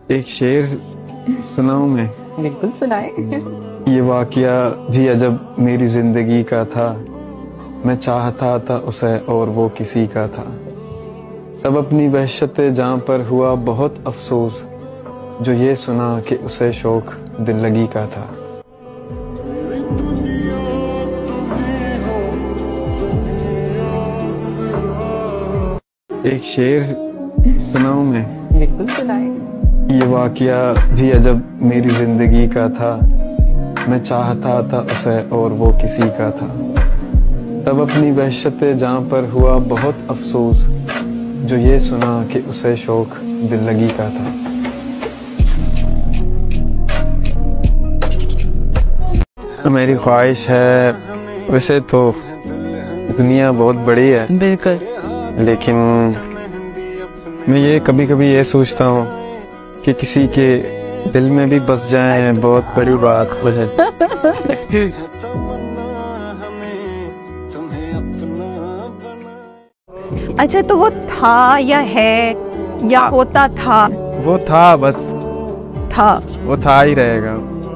एक शेर सुनाऊं मैं? बिल्कुल सुनाए। ये वाकया भी अजब मेरी जिंदगी का था। मैं चाहता था उसे और वो किसी का था। तब अपनी वहशत जां पर हुआ बहुत अफसोस, जो ये सुना कि उसे शौक दिल लगी का था। एक शेर सुनाऊं मैं? बिल्कुल सुनाए। ये वाकया भी अजब मेरी जिंदगी का था। मैं चाहता था उसे और वो किसी का था। तब अपनी वहशत जां पर हुआ बहुत अफसोस, जो ये सुना कि उसे शौक दिल लगी का था। मेरी ख्वाहिश है, वैसे तो दुनिया बहुत बड़ी है, बिल्कुल। लेकिन मैं ये कभी कभी ये सोचता हूँ कि किसी के दिल में भी बस जाए, बहुत बड़ी बात है। अच्छा, तो वो था या है या होता था? वो था, बस था। वो था ही रहेगा।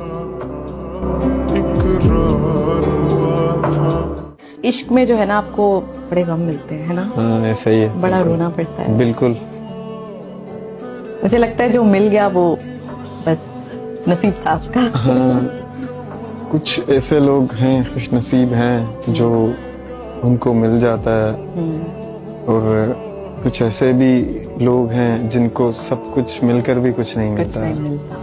इश्क में जो है ना, आपको बड़े गम मिलते हैं, है ना? हाँ, ऐसा ही है। बड़ा रोना पड़ता है। बिल्कुल। मुझे लगता है जो मिल गया वो बस नसीब था आपका। हाँ, कुछ ऐसे लोग हैं, खुश नसीब हैं, जो उनको मिल जाता है, और कुछ ऐसे भी लोग हैं जिनको सब कुछ मिलकर भी कुछ नहीं कुछ मिलता नहीं है। मिलता।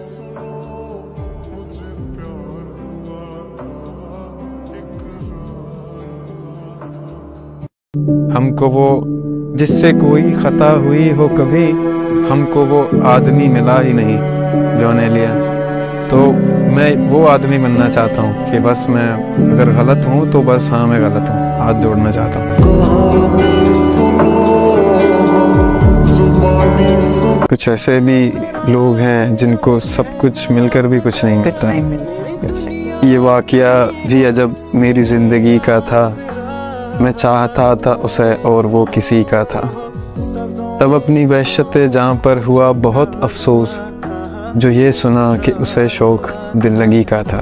हमको वो जिससे कोई खता हुई हो कभी, हमको वो आदमी मिला ही नहीं जो ने लिया। तो मैं वो आदमी बनना चाहता हूँ कि बस मैं अगर गलत हूँ तो बस हाँ, मैं गलत हूँ, हाथ जोड़ना चाहता हूँ। कुछ ऐसे भी लोग हैं जिनको सब कुछ मिलकर भी कुछ नहीं कुछ मिलता। नहीं मिलता। ये वाकया भी अजब मेरी जिंदगी का था। मैं चाहता था उसे और वो किसी का था। तब अपनी वहशत जां पर हुआ बहुत अफसोस, जो ये सुना कि उसे शौक दिल लगी का था।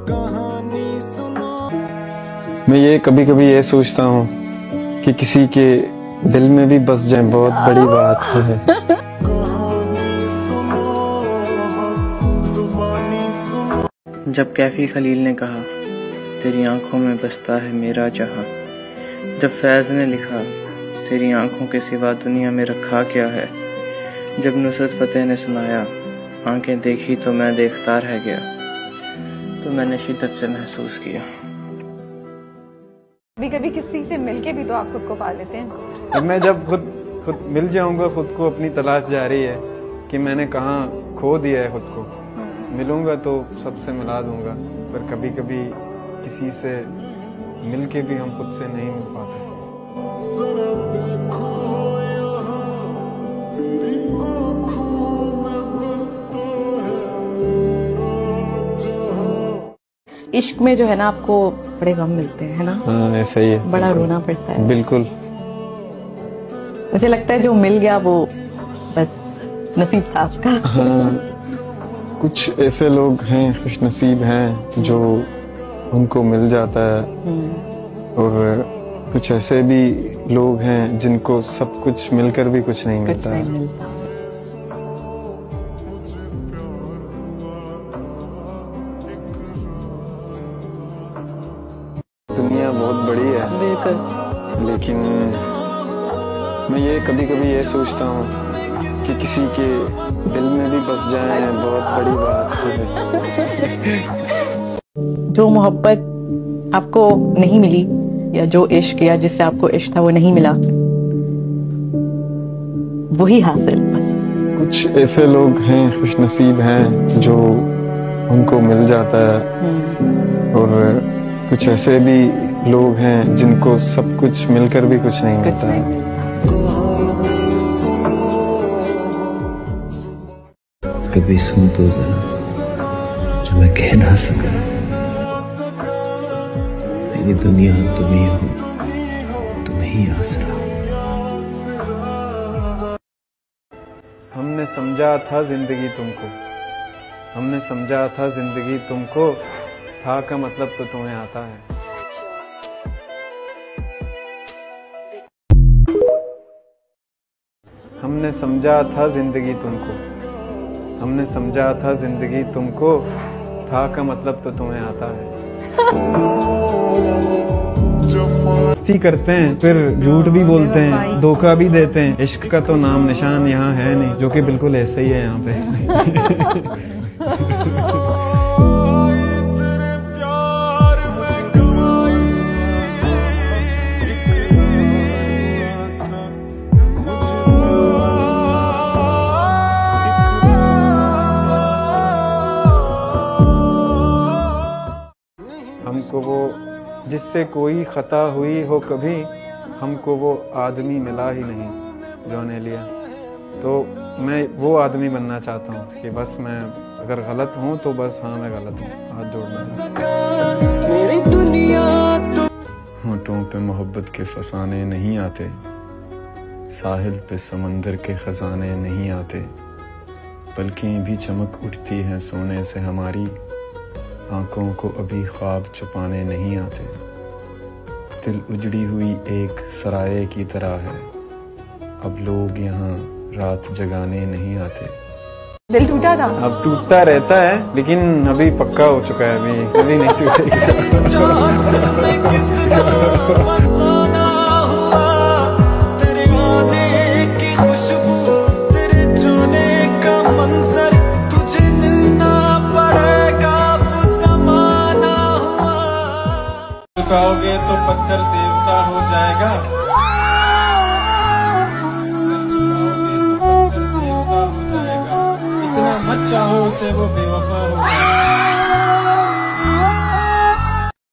मैं ये कभी कभी ये सोचता हूँ कि किसी के दिल में भी बस जाए, बहुत बड़ी बात है। जब कैफी खलील ने कहा तेरी आंखों में बसता है मेरा जहां, जब फैज़ ने लिखा तेरी आंखों के सिवा दुनिया में रखा क्या है, जब नुसरत फतेह ने सुनाया आंखें देखी तो मैं देखता रह गया, तो मैंने शिद्दत से महसूस किया। कभी कभी किसी से मिलके भी तो आप खुद को पा लेते हैं। मैं जब खुद मिल जाऊंगा, खुद को अपनी तलाश जारी है कि मैंने कहाँ खो दिया है खुद को। मिलूंगा तो सबसे मिला दूंगा, पर कभी कभी किसी से मिलके भी हम खुद से नहीं मिल पाते। इश्क में जो है ना, आपको बड़े गम मिलते हैं, है ना? हाँ, ऐसा ही है। बड़ा रोना पड़ता है। बिल्कुल। मुझे लगता है जो मिल गया वो बस नसीब था आपका। हाँ, कुछ ऐसे लोग हैं, खुश नसीब हैं, जो उनको मिल जाता है, और कुछ ऐसे भी लोग हैं जिनको सब कुछ मिलकर भी कुछ नहीं कुछ मिलता नहीं है। मिलता। दुनिया बहुत बड़ी है, बिल्कुल। लेकिन मैं ये कभी कभी ये सोचता हूँ कि किसी के दिल में भी बस जाए, बहुत बड़ी बात है। जो मोहब्बत आपको नहीं मिली, या जो इश्क या जिससे आपको इश्क था वो नहीं मिला, वही हासिल बस। कुछ ऐसे लोग हैं, खुश नसीब हैं, जो उनको मिल जाता है, और कुछ ऐसे भी लोग हैं जिनको सब कुछ मिलकर भी कुछ नहीं कुछ मिलता नहीं है। मिलता। कभी सुन तो जरा जो मैं कह ना सका, ये दुनिया तुम ही हो, तुम ही आसरा। हमने हमने समझा था जिंदगी तुमको, हमने समझा था जिंदगी तुमको, था का मतलब तो तुम्हें आता है। हमने समझा था जिंदगी तुमको, हमने समझा था जिंदगी तुमको, था का मतलब तो तुम्हें आता है। मस्ती करते हैं फिर झूठ भी बोलते हैं, धोखा भी देते हैं। इश्क का तो नाम निशान यहाँ है नहीं, जो कि बिल्कुल ऐसे ही है यहाँ पे। हमको वो जिससे कोई खता हुई हो कभी, हमको वो आदमी मिला ही नहीं जो ने लिया। तो मैं वो आदमी बनना चाहता हूँ कि बस मैं अगर गलत हूँ तो बस हाँ मैं गलत हूँ, हाथ जोड़ना। मेरी दुनिया तो होंठों पे मोहब्बत के फसाने नहीं आते, साहिल पे समंदर के खजाने नहीं आते, पलकें भी चमक उठती हैं सोने से हमारी, आंखों को अभी ख्वाब छुपाने नहीं आते। दिल उजड़ी हुई एक सराय की तरह है, अब लोग यहाँ रात जगाने नहीं आते। दिल टूटा था, अब टूटता रहता है लेकिन अभी पक्का हो चुका है, अभी नहीं टूटेगा। झुकाओगे तो पत्थर देवता हो जाएगा, सिर झुकाओगे तो पत्थर देवता हो जाएगा, इतना मत चाहो उसे वो बेवफा हो जाएगा।